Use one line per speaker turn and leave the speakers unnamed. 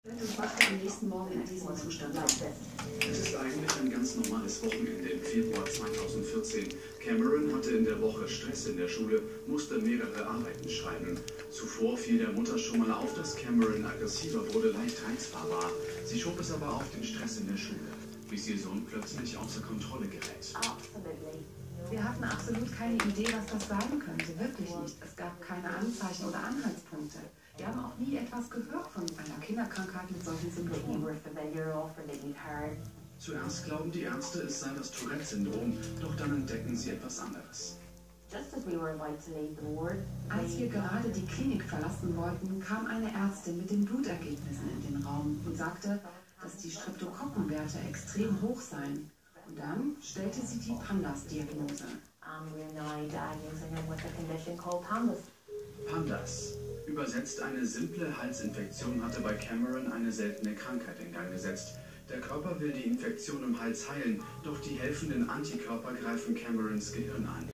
und wachte am nächsten Morgen in diesem Zustand auf.
Es ist eigentlich ein ganz normales Wochenende im Februar 2014. Cameron hatte in der Woche Stress in der Schule, musste mehrere Arbeiten schreiben. Zuvor fiel der Mutter schon mal auf, dass Cameron aggressiver wurde, leicht reizbar war. Sie schob es aber auf den Stress in der Schule, bis ihr Sohn plötzlich außer Kontrolle gerät.
Wir hatten absolut keine Idee, was das sein könnte, wirklich nicht. Es gab keine Anzeichen oder Anhaltspunkte. Wir haben auch nie etwas gehört von einer Kinderkrankheit mit solchen Symptomen.
Zuerst glauben die Ärzte, es sei das Tourette-Syndrom, doch dann entdecken sie etwas anderes.
Als wir gerade die Klinik verlassen wollten, kam eine Ärztin mit den Blutergebnissen in den Raum und sagte, dass die Streptokokkenwerte extrem hoch seien. Und dann stellte sie die PANDAS-Diagnose.
PANDAS. Übersetzt eine simple Halsinfektion hatte bei Cameron eine seltene Krankheit in Gang gesetzt. Der Körper will die Infektion im Hals heilen, doch die helfenden Antikörper greifen Camerons Gehirn an.